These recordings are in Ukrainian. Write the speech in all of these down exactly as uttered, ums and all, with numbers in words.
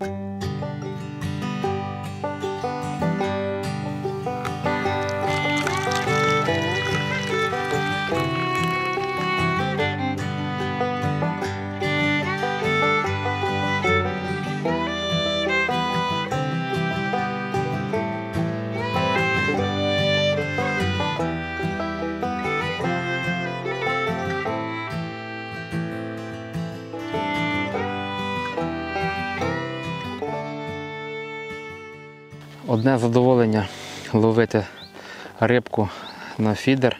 Одне задоволення ловити рибку на фідер.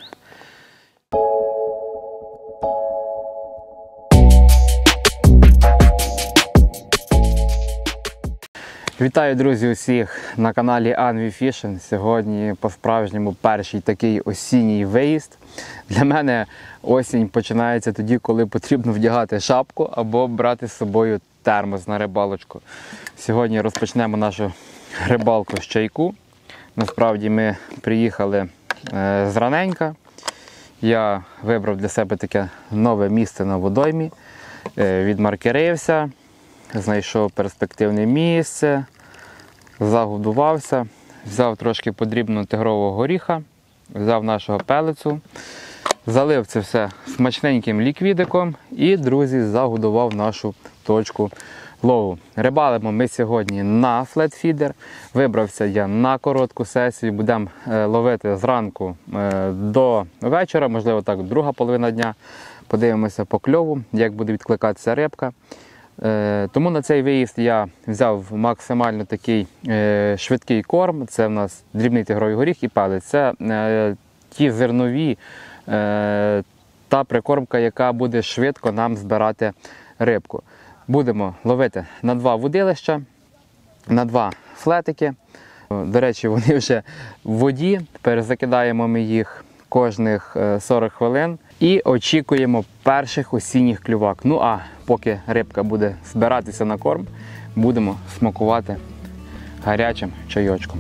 Вітаю, друзі, усіх на каналі Anvi Fishing. Сьогодні по-справжньому перший такий осінній виїзд. Для мене осінь починається тоді, коли потрібно вдягати шапку або брати з собою термос на рибалочку. Сьогодні розпочнемо нашу рибалку з чайку. Насправді ми приїхали е, зраненька. Я вибрав для себе таке нове місце на водоймі. Е, відмаркерився, знайшов перспективне місце, загодувався, взяв трошки подрібного тигрового горіха, взяв нашого пелицю, залив це все смачненьким ліквідиком і, друзі, загодував нашу точку лову. Рибалимо ми сьогодні на флетфідер. Вибрався я на коротку сесію. Будемо ловити зранку до вечора, можливо так, друга половина дня. Подивимося по кльову, як буде відкликатися рибка. Тому на цей виїзд я взяв максимально такий швидкий корм. Це в нас дрібний тигровий горіх і пелець. Це ті зернові та прикормка, яка буде швидко нам збирати рибку. Будемо ловити на два вудилища, на два флетики. До речі, вони вже в воді, перезакидаємо ми їх кожних сорок хвилин і очікуємо перших осінніх клювак. Ну а поки рибка буде збиратися на корм, будемо смакувати гарячим чайочком.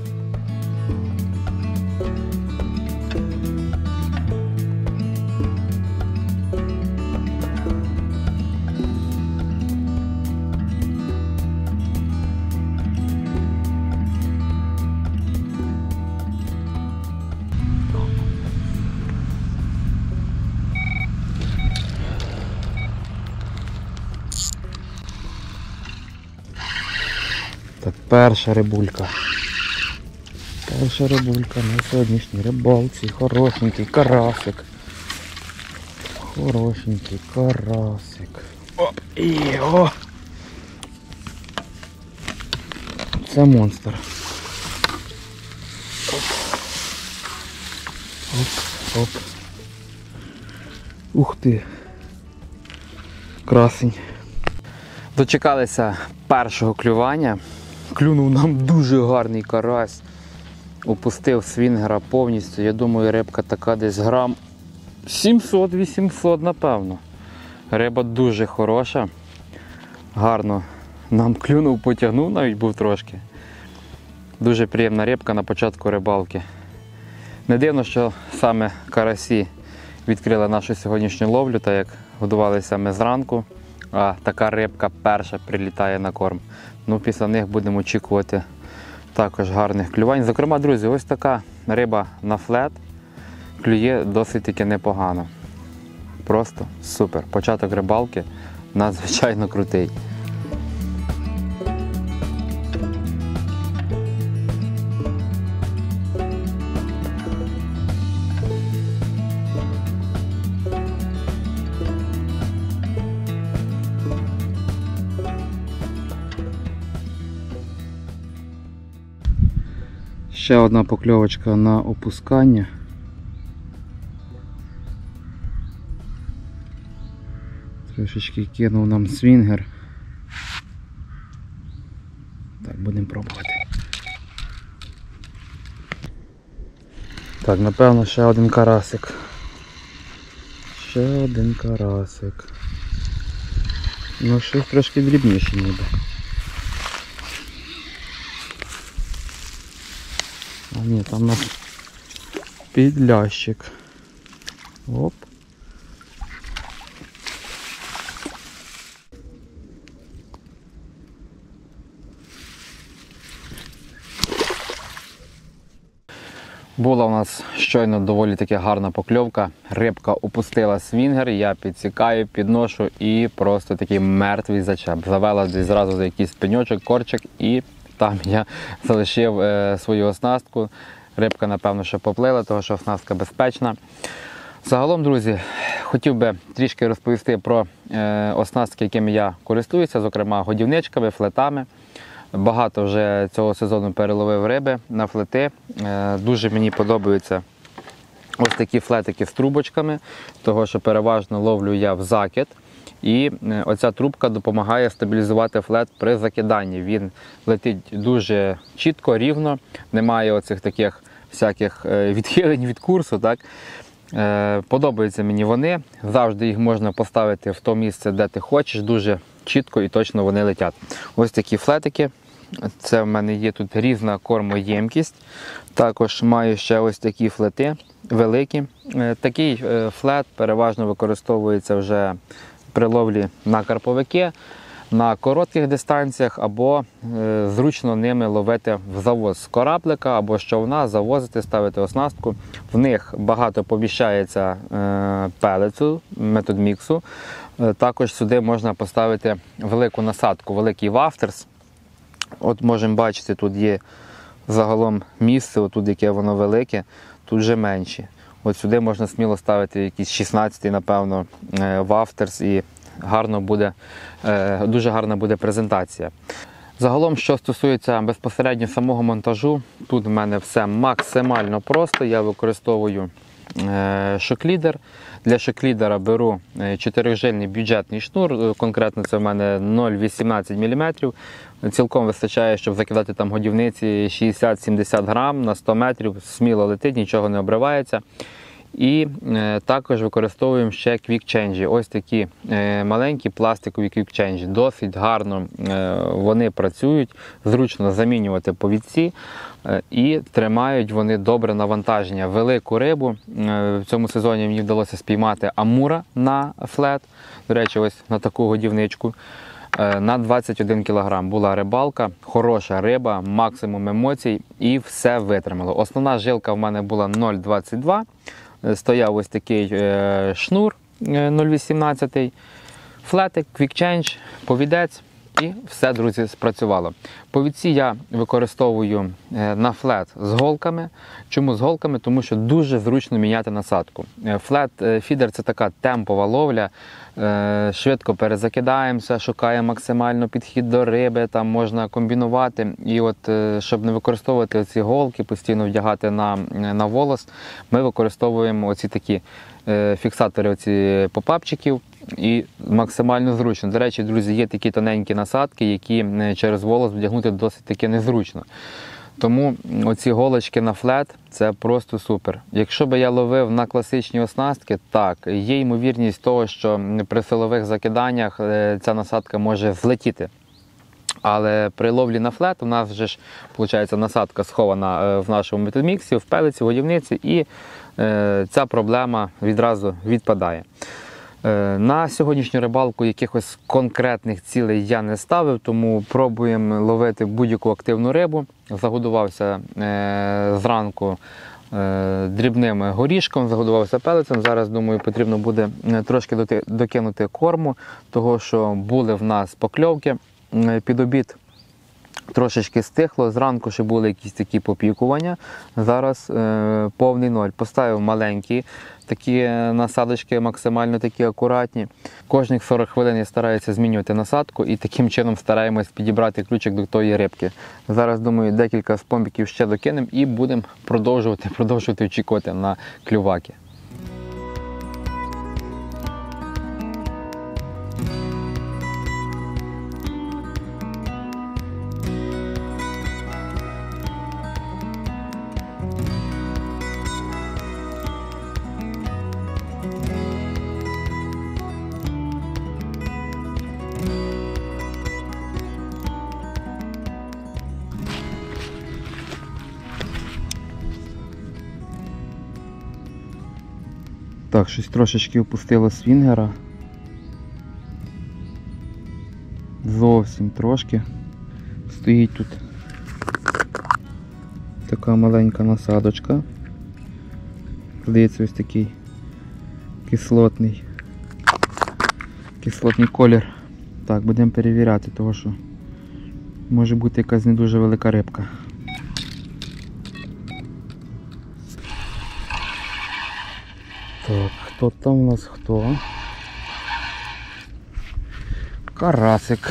Так, перша рибулька. Перша рибулька на сьогоднішній рибалці. Хорошенький карасик. Хорошенький карасик. Оп! І о! Це монстр. Оп. Оп, оп. Ух ти. Красень. Дочекалися першого клювання. Клюнув нам дуже гарний карась. Опустив свінгера повністю. Я думаю, рибка така десь грам сімсот-вісімсот, напевно. Риба дуже хороша. Гарно нам клюнув, потягнув, навіть був трошки. Дуже приємна рибка на початку рибалки. Не дивно, що саме карасі відкрили нашу сьогоднішню ловлю, так як годувалися ми зранку. А така рибка перша прилітає на корм. Ну, після них будемо очікувати також гарних клювань. Зокрема, друзі, ось така риба на флет клює досить таки непогано. Просто супер. Початок рибалки надзвичайно крутий. Ще одна покльовочка на опускання. Трошечки кинув нам свінгер. Так, будемо пробувати. Так, напевно, ще один карасик. Ще один карасик. Ну, щось трошки дрібніше ніби. А ні, там у нас підлящик. Оп. Була у нас щойно доволі таки гарна покльовка. Рибка опустила свінгер, я підсікаю, підношу і просто такий мертвий зачеп. Завела десь зразу за якийсь пеньочок, корчик, і там я залишив е, свою оснастку. Рибка, напевно, що поплила, тому що оснастка безпечна. Загалом, друзі, хотів би трішки розповісти про е, оснастки, якими я користуюся, зокрема годівничками, флетами. Багато вже цього сезону переловив риби на флети. Е, дуже мені подобаються ось такі флетики з трубочками, того що переважно ловлю я в закид. І оця трубка допомагає стабілізувати флет при закиданні. Він летить дуже чітко, рівно, немає оцих таких всяких відхилень від курсу. Так? Подобаються мені вони, завжди їх можна поставити в то місце, де ти хочеш, дуже чітко і точно вони летять. Ось такі флетики. Це в мене є тут різна кормоємкість. Також маю ще ось такі флети великі. Такий флет переважно використовується вже при ловлі на карповики, на коротких дистанціях, або е, зручно ними ловити в завоз з кораблика, або з човна, завозити, ставити оснастку. В них багато поміщається е, пелецу, метод міксу. Е, також сюди можна поставити велику насадку, великий вафтерс. От можемо бачити, тут є загалом місце, отут, яке воно велике, тут вже менші. От сюди можна сміло ставити якийсь шістнадцятий, напевно, вафтерс, і гарно буде, дуже гарна буде презентація. Загалом, що стосується безпосередньо самого монтажу, тут в мене все максимально просто. Я використовую шоклідер. Для шоклідера беру чотирижильний бюджетний шнур, конкретно це в мене нуль цілих вісімнадцять міліметрів. Цілком вистачає, щоб закидати там годівниці шістдесят-сімдесят грам на сто метрів, сміло летить, нічого не обривається. І е, також використовуємо ще Quick-Change. Ось такі е, маленькі пластикові Quick-Change. Досить гарно е, вони працюють, зручно замінювати повідці е, і тримають вони добре навантаження. Велику рибу. Е, в цьому сезоні мені вдалося спіймати амура на флет. До речі, ось на таку годівничку. Е, на двадцять один кілограм була рибалка, хороша риба, максимум емоцій і все витримало. Основна жилка в мене була нуль цілих двадцять два. Стояв ось такий е, шнур нуль цілих вісімнадцять, флетик, Quick-Change, повідець, і все, друзі, спрацювало. Повідці я використовую е, на флет з голками. Чому з голками? Тому що дуже зручно міняти насадку. Флет-фідер – це така темпова ловля, е, швидко перезакидаємося, шукаємо максимально підхід до риби, там можна комбінувати. І от, е, щоб не використовувати ці голки, постійно вдягати на, на волос, ми використовуємо оці такі е, фіксатори оці попапчиків. І максимально зручно. До речі, друзі, є такі тоненькі насадки, які через волос вдягнути досить таки незручно. Тому оці голочки на флет – це просто супер. Якщо би я ловив на класичні оснастки, так, є ймовірність того, що при силових закиданнях ця насадка може злетіти. Але при ловлі на флет у нас вже ж, виходить, насадка схована в нашому методміксі, в пелеці, в годівниці, і ця проблема відразу відпадає. На сьогоднішню рибалку якихось конкретних цілей я не ставив, тому пробуємо ловити будь-яку активну рибу. Загодувався е, зранку е, дрібним горішком, загодувався пелецем. Зараз, думаю, потрібно буде трошки доти, докинути корму, того що були в нас покльовки під обід. Трошечки стихло, зранку ще були якісь такі попікування, зараз е, повний ноль. Поставив маленькі такі насадочки, максимально такі акуратні. Кожних сорок хвилин я стараюся змінювати насадку і таким чином стараємось підібрати ключик до тої рибки. Зараз, думаю, декілька спомбіків ще докинемо і будемо продовжувати, продовжувати очікувати на клюваки. Так, щось трошечки опустило свінгера. Зовсім трошки. Стоїть тут така маленька насадочка. Здається, ось такий кислотний. Кислотний колір. Так, будемо перевіряти, тому що може бути якась не дуже велика рибка. Так, хто там у нас хто? Карасик.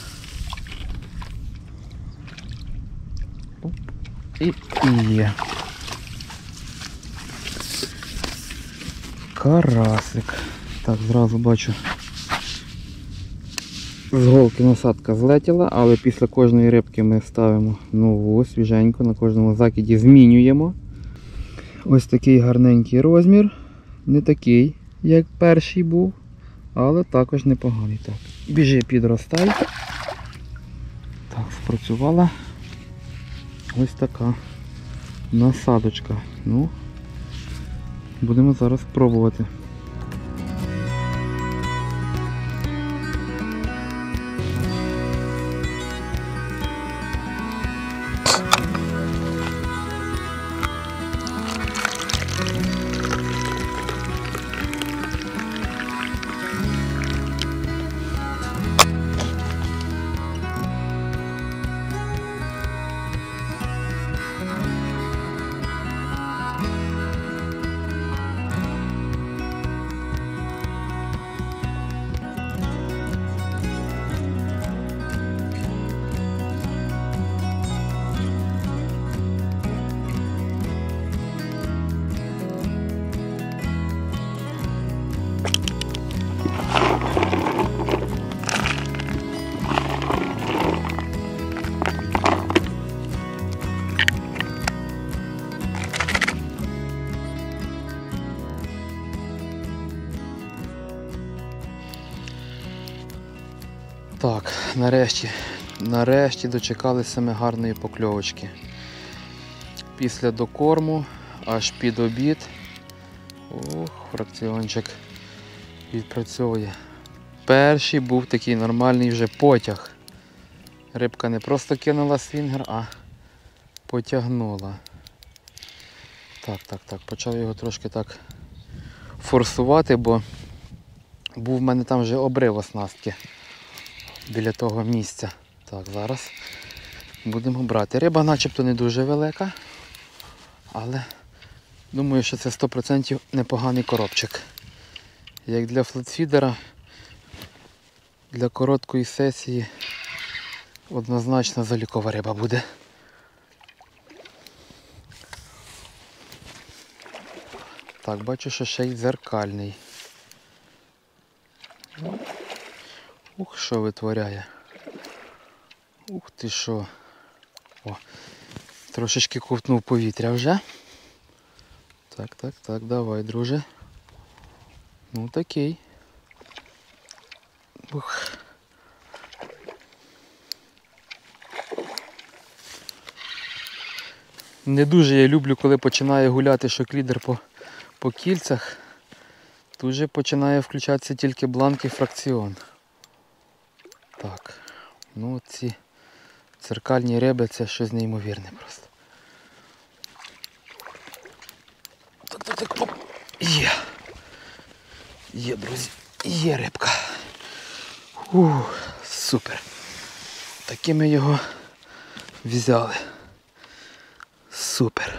Оп. І є. Карасик. Так, зразу бачу. З голки насадка злетіла, але після кожної рибки ми ставимо нову, свіженьку, на кожному закиді змінюємо. Ось такий гарненький розмір. Не такий, як перший був, але також непоганий. Так, біжи, підростай. Так, спрацювала ось така насадочка. Ну, будемо зараз пробувати. Так, нарешті, нарешті дочекалися ми гарної покльовочки. Після докорму, аж під обід. Ох, фракціончик відпрацьовує. Перший був такий нормальний вже потяг. Рибка не просто кинула свінгер, а потягнула. Так, так, так, почав його трошки так форсувати, бо був в мене там вже обрив оснастки. Біля того місця. Так, зараз будемо брати. Риба начебто не дуже велика, але думаю, що це сто відсотків непоганий коробчик. Як для флетфідера, для короткої сесії однозначно залікова риба буде. Так, бачу, що ще й дзеркальний. Ух, що витворяє. Ух ти що. О, трошечки ковтнув повітря вже. Так, так, так, давай, друже. Ну такий. Ух. Не дуже я люблю, коли починає гуляти шоклідер по, по кільцях. Тут же починає включатися тільки бланк і фракціон. Так, ну ці циркальні риби, це щось неймовірне просто. Так, так, так, оп. Є. Є, друзі, є рибка. Ух, супер. Таки ми його взяли. Супер.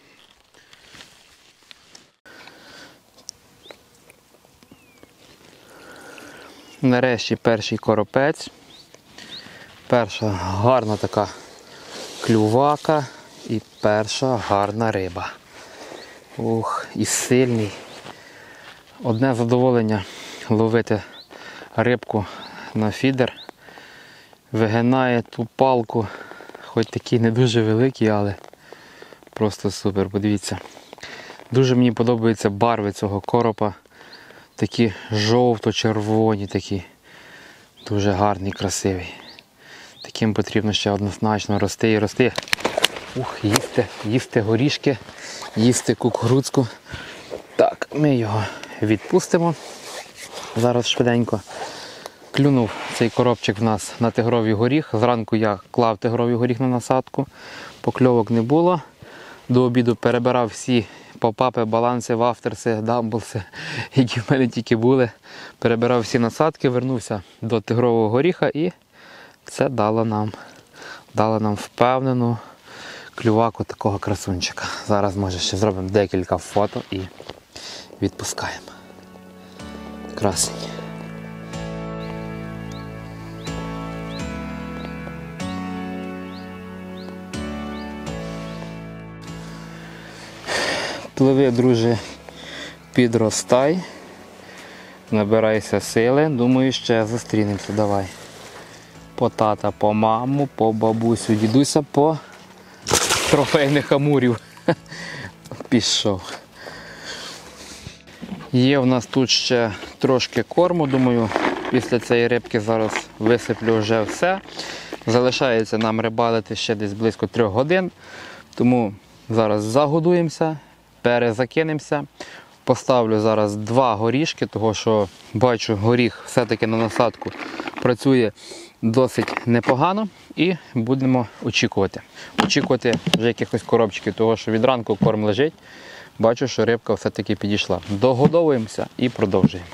Нарешті перший коропець. Перша гарна така клювака і перша гарна риба. Ух, і сильний. Одне задоволення ловити рибку на фідер. Вигинає ту палку, хоч такий не дуже великий, але просто супер, подивіться. Дуже мені подобаються барви цього коропа. Такі жовто-червоні, такі дуже гарний, красивий. Таким потрібно ще однозначно рости і рости. Ух, їсти, їсти горішки, їсти кукурудзку. Так, ми його відпустимо. Зараз швиденько. Клюнув цей коробчик в нас на тигровий горіх. Зранку я клав тигровий горіх на насадку. Покльовок не було. До обіду перебирав всі попапи, баланси, вафтерси, дамблси, які в мене тільки були. Перебирав всі насадки, вернувся до тигрового горіха і це дало нам, дало нам впевнену клюваку такого красунчика. Зараз, може, ще зробимо декілька фото і відпускаємо. Красень. Пливи, друже, підростай, набирайся сили, думаю, ще зустрінемося, давай. По тата, по маму, по бабусю, дідуся, по трофейних амурів. Пішов. Є в нас тут ще трошки корму, думаю, після цієї рибки зараз висиплю вже все. Залишається нам рибалити ще десь близько трьох годин, тому зараз загодуємося, перезакинемося. Поставлю зараз два горішки, тому що бачу, горіх все-таки на насадку працює досить непогано і будемо очікувати. Очікувати вже якихось коробчиків, тому що від ранку корм лежить. Бачу, що рибка все-таки підійшла. Догодовуємося і продовжуємо.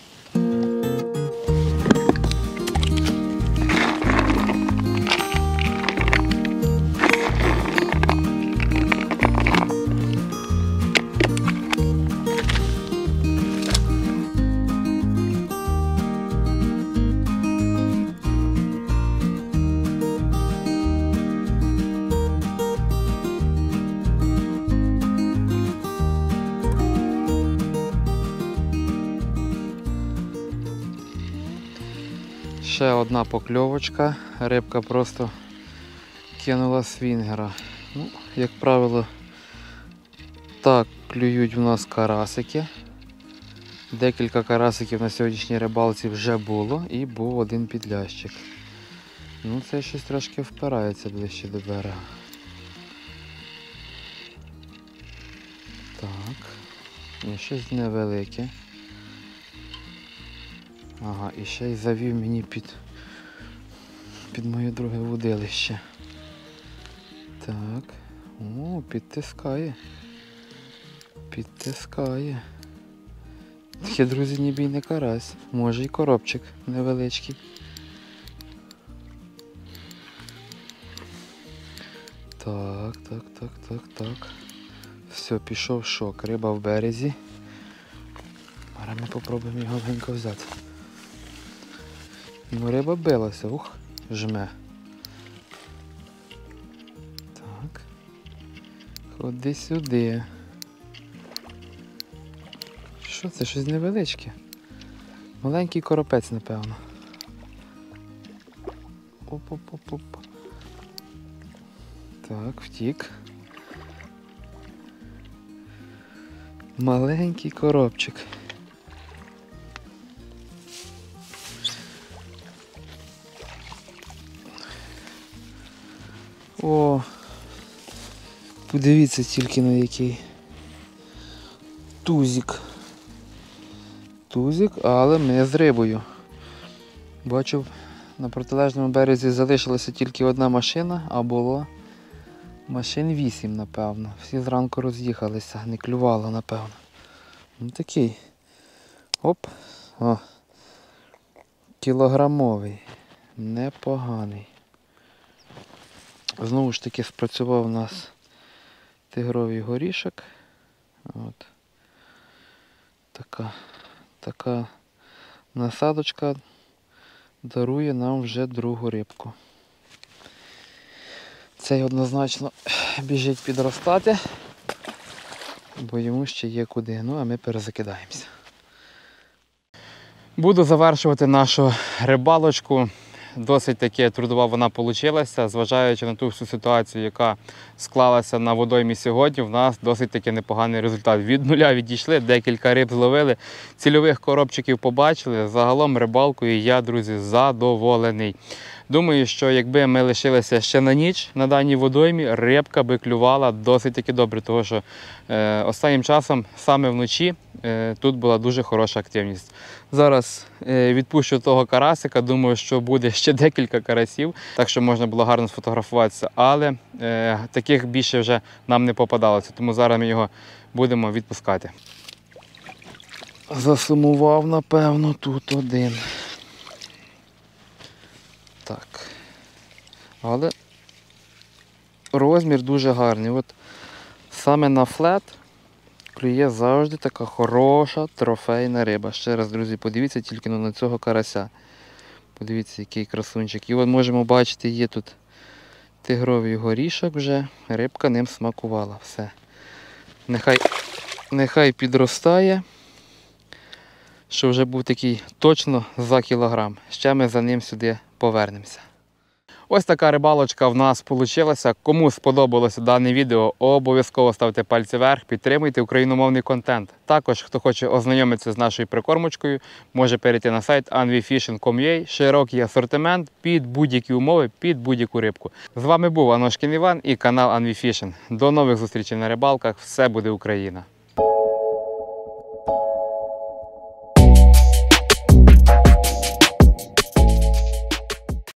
Ще одна покльовочка, рибка просто кинула свінгера. Ну, як правило, так клюють у нас карасики. Декілька карасиків на сьогоднішній рибалці вже було і був один підлящик. Ну, це щось трошки впирається ближче до берега. Так, і щось невелике. Ага, і ще й завів мені під, під моє друге вудилище. Так, о, підтискає. Підтискає. Таке, друзі, ніби й не карась. Може й коробчик невеличкий. Так, так, так, так, так. Все, пішов шок. Риба в березі. Зараз ми попробуємо його легенько взяти. Ну, риба билася, ух, жме. Так. Ходи сюди. Що це? Щось невеличке? Маленький коропець, напевно. Оп-оп-оп-оп. Так, втік. Маленький коробчик. О, подивіться тільки на який тузик. Тузик, але ми з рибою. Бачу, на протилежному березі залишилася тільки одна машина, а було машин вісім, напевно. Всі зранку роз'їхалися, не клювало, напевно. Ну такий. Оп. О. Кілограмовий. Непоганий. Знову ж таки спрацював у нас тигровий горішок. От. Така, така насадочка дарує нам вже другу рибку. Цей однозначно біжить підростати, бо йому ще є куди. Ну, а ми перезакидаємося. Буду завершувати нашу рибалочку. Досить таки трудова вона вийшла, зважаючи на ту всю ситуацію, яка склалася на водоймі сьогодні, в нас досить таки непоганий результат. Від нуля відійшли, декілька риб зловили, цільових коробчиків побачили. Загалом рибалкою я, друзі, задоволений. Думаю, що якби ми лишилися ще на ніч на даній водоймі, рибка би клювала досить таки добре, тому що е, останнім часом саме вночі е, тут була дуже хороша активність. Зараз е, відпущу того карасика, думаю, що буде ще декілька карасів, так що можна було гарно сфотографуватися, але е, таких більше вже нам не попадалося, тому зараз ми його будемо відпускати. Засумував, напевно, тут один. Так. Але розмір дуже гарний. От саме на флет клює завжди така хороша трофейна риба. Ще раз, друзі, подивіться тільки на цього карася. Подивіться, який красунчик. І от можемо бачити, є тут тигровий горішок вже. Рибка ним смакувала. Все. Нехай, нехай підростає, що вже був такий точно за кілограм. Ще ми за ним сюди повернемося. Ось така рибалочка в нас вийшла. Кому сподобалося дане відео, обов'язково ставте пальці вверх, підтримуйте україномовний контент. Також, хто хоче ознайомитися з нашою прикормочкою, може перейти на сайт ан ві фішинг крапка ком ю а. Широкий асортимент під будь-які умови, під будь-яку рибку. З вами був Аношкін Іван і канал ан ві фішинг. До нових зустрічей на рибалках. Все буде Україна!